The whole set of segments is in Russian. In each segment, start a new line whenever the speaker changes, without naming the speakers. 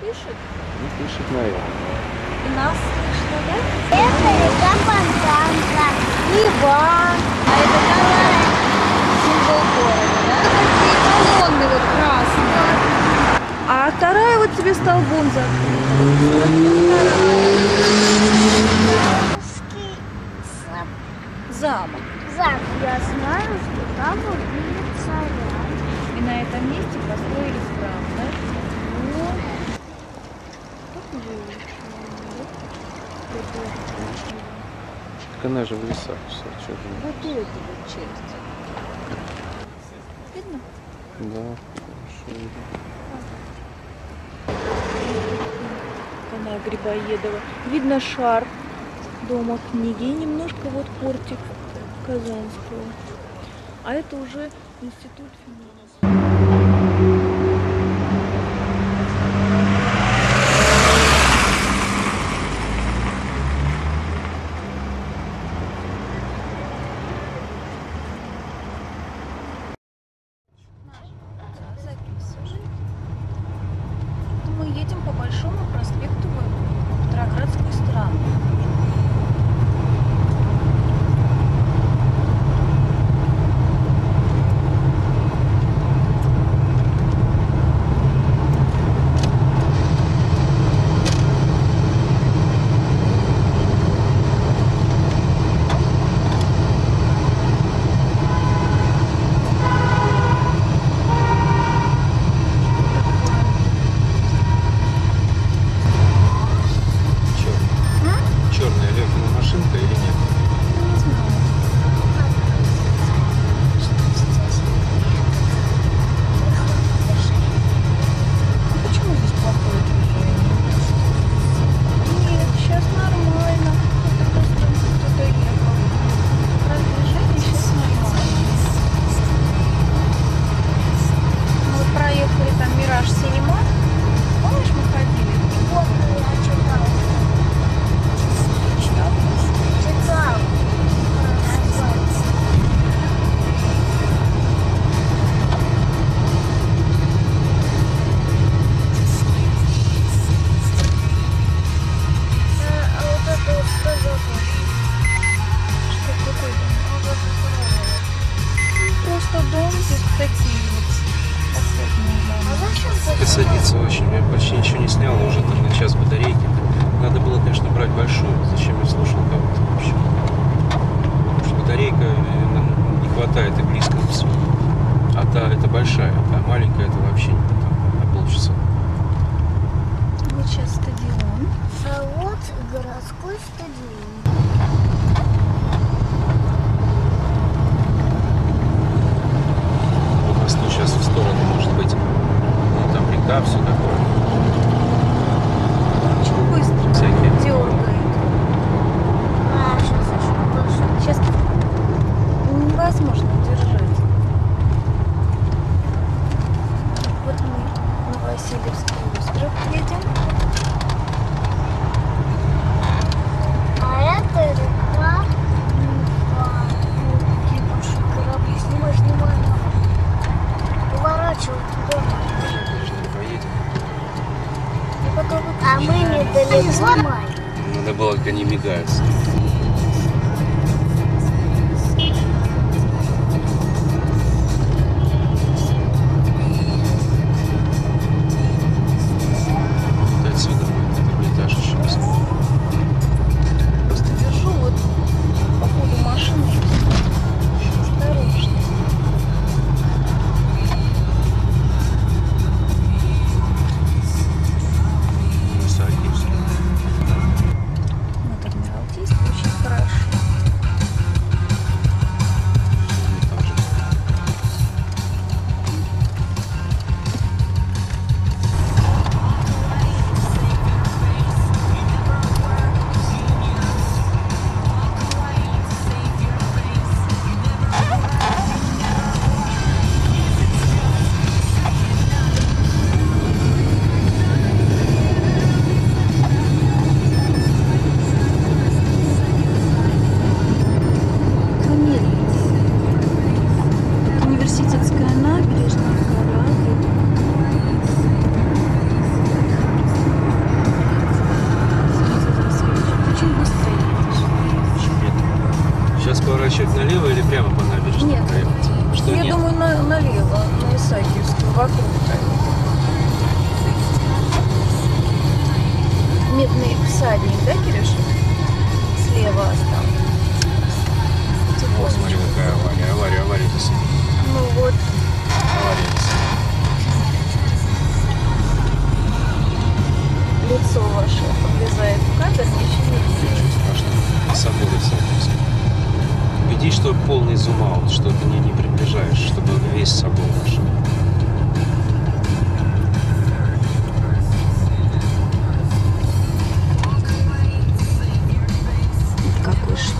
пишет?
Ну, пишет, наверное.
И нас слышно, да?
Это река Фонтанка, Иван.
А это символ города, да? Такие колонны вот красные. А вторая вот тебе столбом закрыта. Замок.
Замок. Я знаю, что там убили царя.
И на этом месте построили храм, да?
Ну,
Как уже
Так она же в лесах вся, что же.
вот эту вот часть. Видно?
Да, хорошо.
Она Грибоедова. Видно шар дома книги и немножко вот портик Казанского. А это уже институт финансов. Мы едем по Большому проспекту в Петроградскую сторону.
Черная легкая машинка или нет?
Не знаю. Почему здесь плохое движение? Нет, сейчас нормально. Это просто кто-то ехал. Про движение сейчас нормально. Мы вот проехали там Мираж Синема. Помнишь, мы ходили?
вот я читала. Читала. А вот это вот что за дом?
Что, какой дом?
А вот это
Просто дом здесь такие вот подсветные
а
дома.
зачем
Ты
это?
садится очень. Я почти ничего не сняла, уже там на час батарейки. Надо было, конечно, брать большую. Зачем я слушал кого-то вообще? Потому что батарейка нам не хватает и близко всего. А та это большая, а маленькая это вообще не там, на полчаса.
Вот сейчас стадион.
А вот городской стадион.
У нас ну, сейчас в сторону может быть. Ну там река, все такое.
Очень быстро
Всякие.
дергает.
А, сейчас еще больше.
Сейчас невозможно держать. Вот мы на Васильевский остров едем.
А это река. Какие большие корабли. Снимай, снимай. Поворачивай туда.
Не поедем.
И потом
А мы недалеко.
Надо было, как они мигают. Вот отсюда второй этаж еще раз.
просто держу вот по ходу машины. Осторожно.
Высокий все.
Вот Адмиралтейство. вокруг проехать. Медный всадник, да, Кирюш? Слева остался.
О, смотри, какая авария за собой.
Ну вот.
Авария за собой.
Лицо ваше влезает в кадр, ничего не видно.
Ничего страшного. Собой Салтовский. Убедись, что полный зум-аут, что ты не приближаешь, чтобы весь собой вошел.
Какой ж.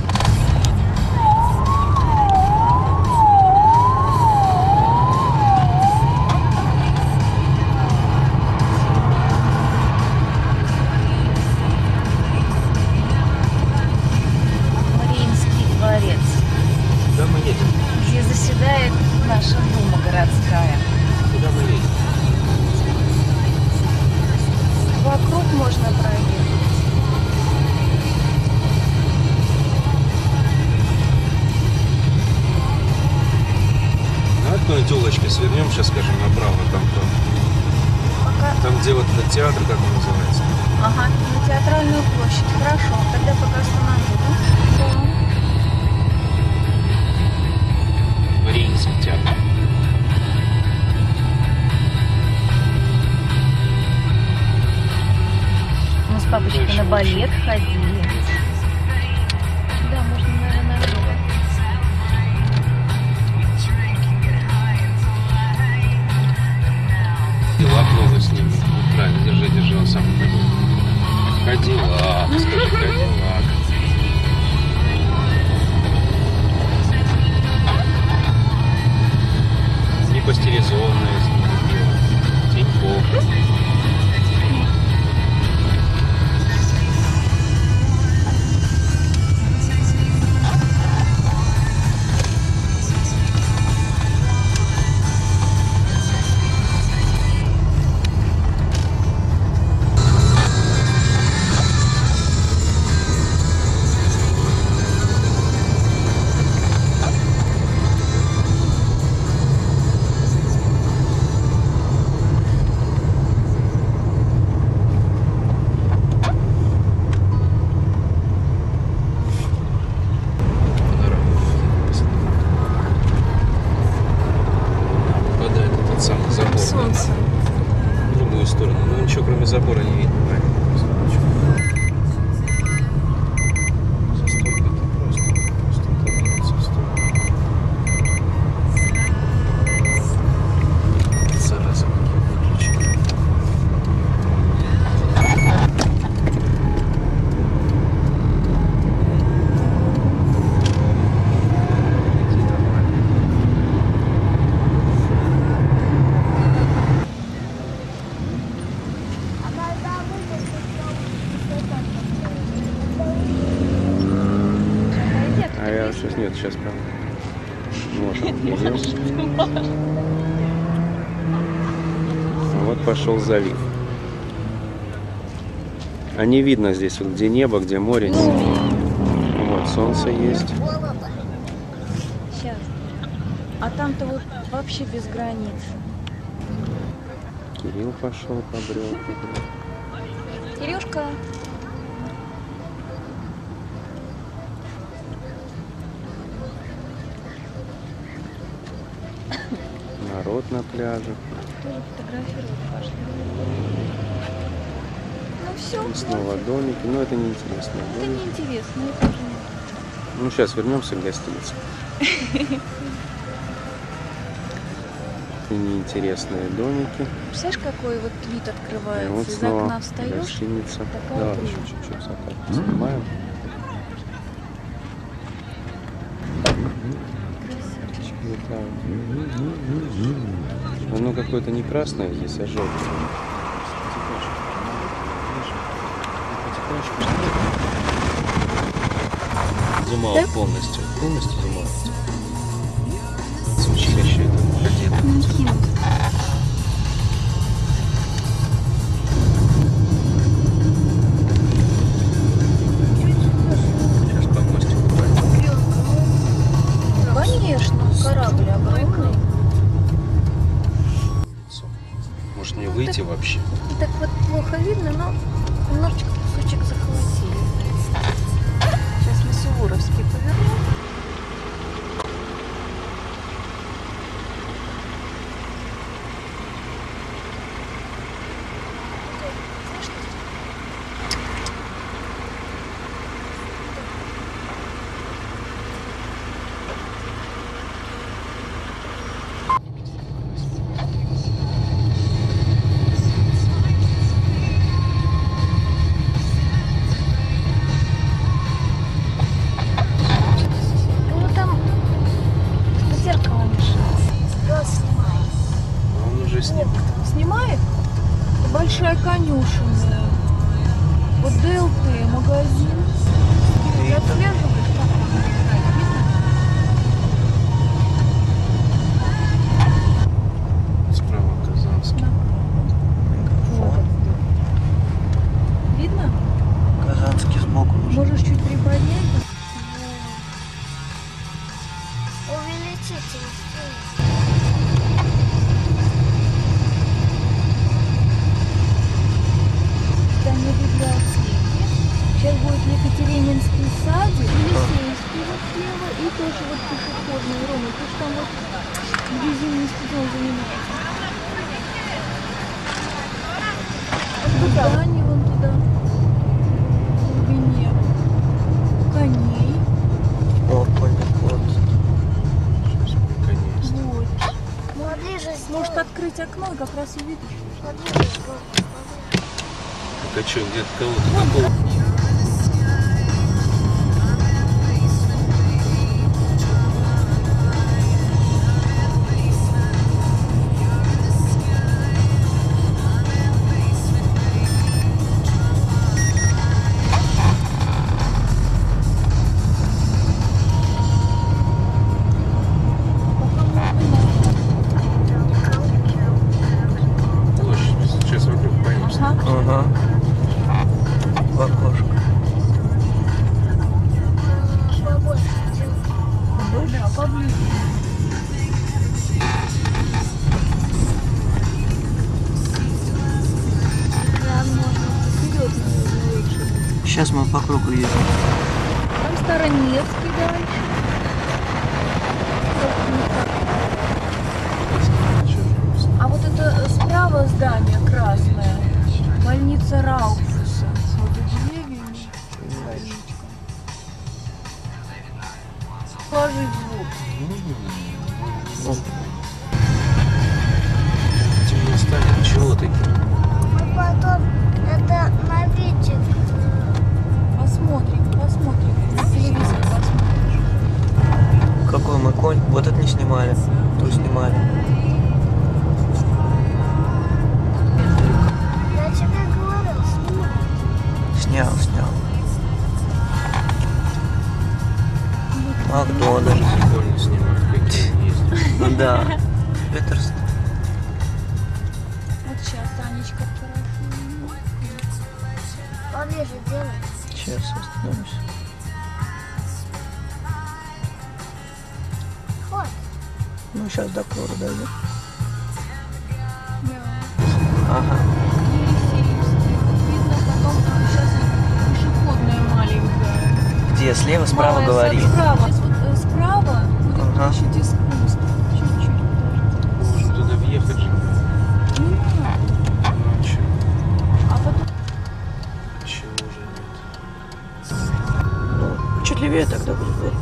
Мариинский дворец,
Куда мы едем?
где заседает наша дума городская.
Куда мы едем?
Вокруг можно проехать.
На какой-нибудь улочке свернем, сейчас скажем направо,
Пока.
там где вот этот театр, как он называется.
Ага, на Театральную площадь. Хорошо, тогда пока остановлю.
Мариинский театр.
Мы с папочкой
Дальше
на балет ходили.
Да, можно, наверное, налево.
Кадиллак новый с ним. Вот правильно, держи, он сам ходил. Кадиллак, скажи, Кадиллак. Не пастеризованное, Тинькофф. Попадает этот самый забор.
Солнце.
В другую сторону. Ну ничего, кроме забора не видно. Застойка-то просто торгуется, стойка. Зараза, какие выключения. Иди нормально. А я сейчас нет, сейчас прям. Вот он едем. Вот пошел залив. А не видно здесь, вот где небо, где море. Не видно. Вот солнце есть.
Сейчас. А там-то вот вообще без границ.
Кирилл пошел, побрел.
Кирюшка.
Народ на пляже.
Тоже фотографировать пошли. Ну все.
И снова домики. Но это неинтересно.
Это неинтересно, это уже нет.
Ну сейчас вернемся к гостинице. И неинтересные домики.
Представляешь, какой вот вид
И
открывается?
вот
Из
снова
окна встаешь.
гостиница.
такая
Да,
прелесть.
еще чуть-чуть закат снимаем. Оно какое-то не красное здесь, а желтое. Зумал полностью. Полностью зумал. С училища это кадет. Сейчас по мостику пойдем.
Конечно, корабль огромный.
вообще.
Так вот плохо видно, но немножечко кусочек захватили. Сейчас мы Суворовский повернем. Снимает? Большая конюшенная. Вот ДЛТ, магазин. Ты отслеживаешь?
Справа Казанский.
Вот. Видно?
Казанский сбоку.
Можешь чуть приподнять.
Увеличитель.
Здание библиотеки. Сейчас будет Екатерининский садик, Елисейский вот слева и тоже вот пешеходный Рома. Потому что там вот где зимний стадион занимается. Здание вон туда. В глубине. Коней.
О, понял, вот.
Сейчас наконец-то.
Вот.
Поближе
Может открыть окно и как раз увидишь.
Поближе.
Так а что, где-то кого-то такого? Площадь. Сейчас вокруг поедем.
Ага. В окошко.
Да, поближе. Да, можно вперед, наверное, лучше.
Сейчас мы по кругу едем.
Там Староневский дальше. А вот это справа здание красное. Больница Рауфуса. Вот и деревьями. Положить звук.
Темно станет. Чего ты?
Мы потом это на видео.
Посмотрим. На телевизор посмотришь.
Какой мы конь? Вот это не снимали. Тут снимали.
Я тебе говорил, снимай.
Снял. Макдональдс.
Прикольно снимают, какие они ездят.
Ну да. Питерс.
Вот сейчас Анечка хорошо.
Поближе делай.
Сейчас остановимся.
Вот.
Ну, сейчас до Клора дойдем.
Да.
Ага.
Елисеевский. Видно, потом сейчас пешеходная маленькая.
Где? Слева, справа
Малая
говори.
Справа. Здесь вот справа будет
Ага.
площадь искусств. Чуть-чуть.
Можем туда въехать же.
Не надо.
Ну а чё?
А потом
Чего уже нет?
Ну, чуть левее тогда будет. Вот.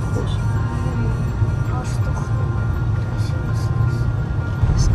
А что? Красиво снизу.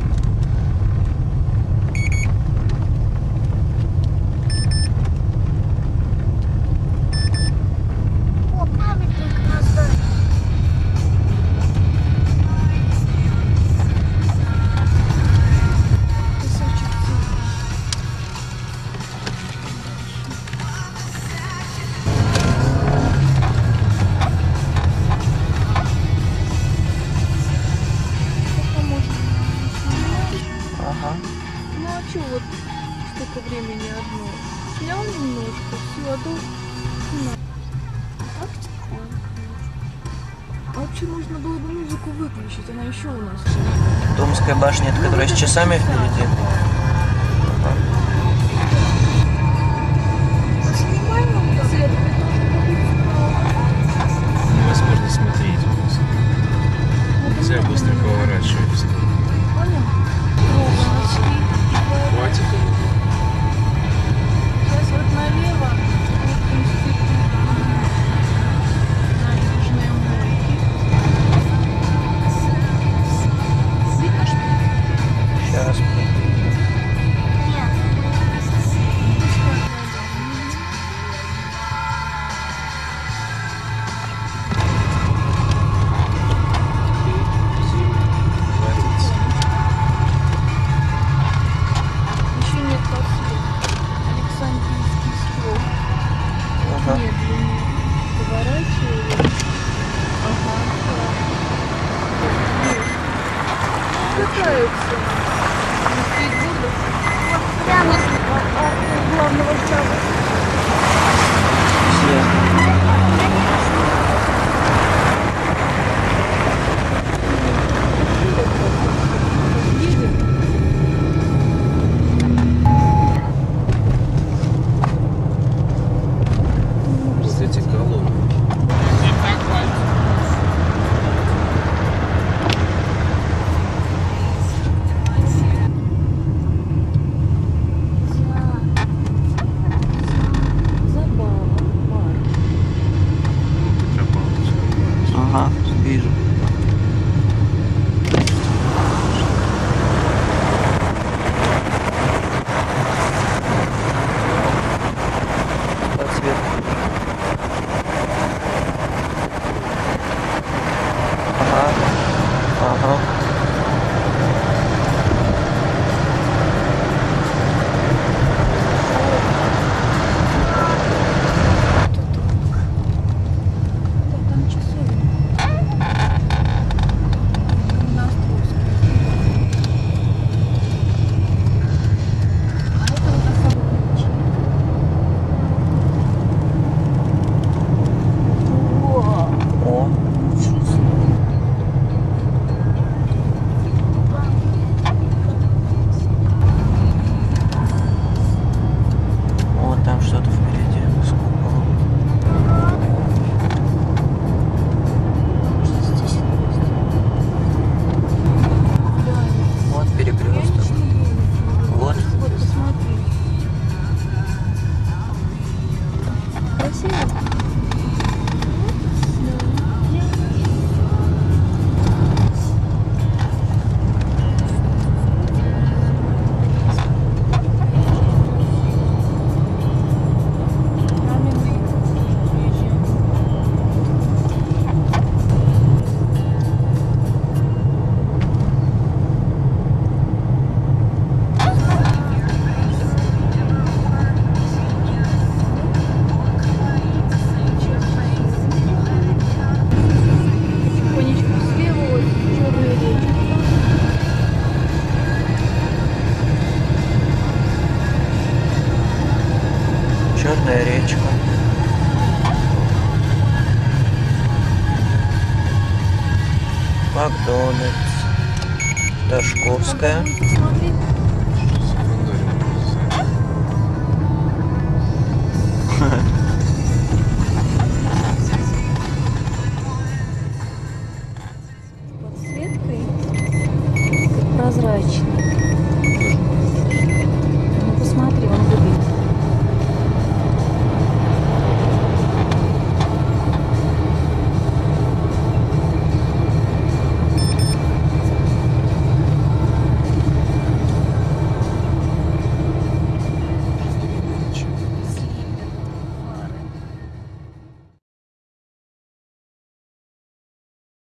О, памятник на здании.
кусочек цифры. Сколько можно снимать?
Ага.
Ну а что вот столько времени одно? Снял немножко, все, а то снимай. Так тихонько. А вообще можно было бы музыку выключить, она еще у нас.
Томская башня, это которая с часами впереди. Красная речка. Макдональдс. Дашковская.
Там, посмотреть